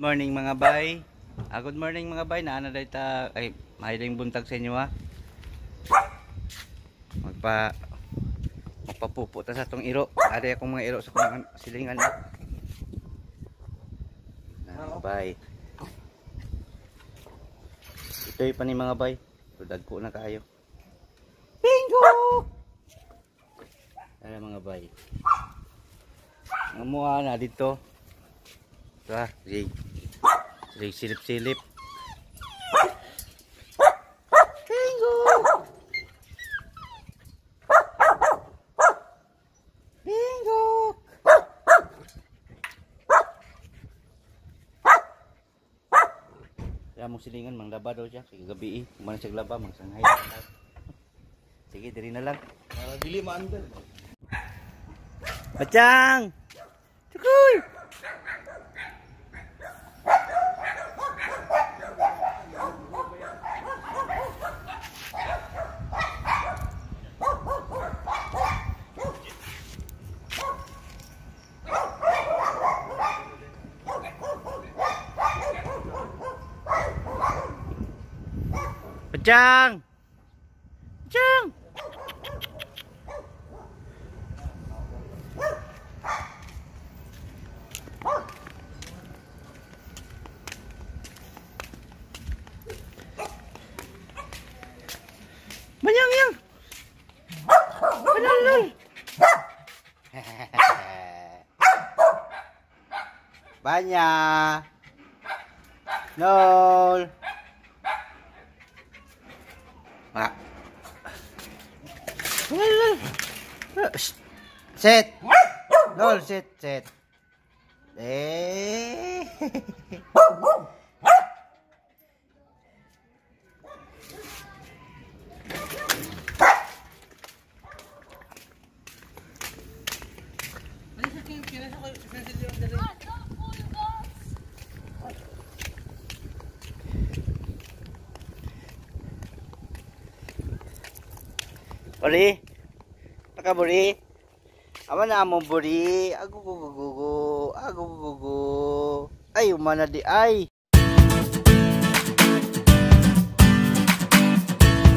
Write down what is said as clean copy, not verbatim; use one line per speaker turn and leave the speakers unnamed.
Morning mga bay. Good morning mga bay. Naana day ta ay mahiling buntag sa inyo ha. Magpapupo ta sa tong iro. Ada akong mga iro sa kumangan silingan. Mga bay. Ito'y pa ni mga bay. Tudag ko na kayo. Bingo! Ada mga bay. Ngamuha na dito. Silip-silip. Bingo! Bingo! Kaya mong silingan, manglaba daw siya. Sige gabi kumana siya glaba, magsanghay. Sige, diri na lang.
Dili maandal.
Bacang! Cukuy! Bacang! Bacang! Banyang-yang! Banyang-yang! Banyak! Nol! Mak! Set! Nol, set! Buri, naka buri, aman na mo buri, agugugugu, ay umana di ay.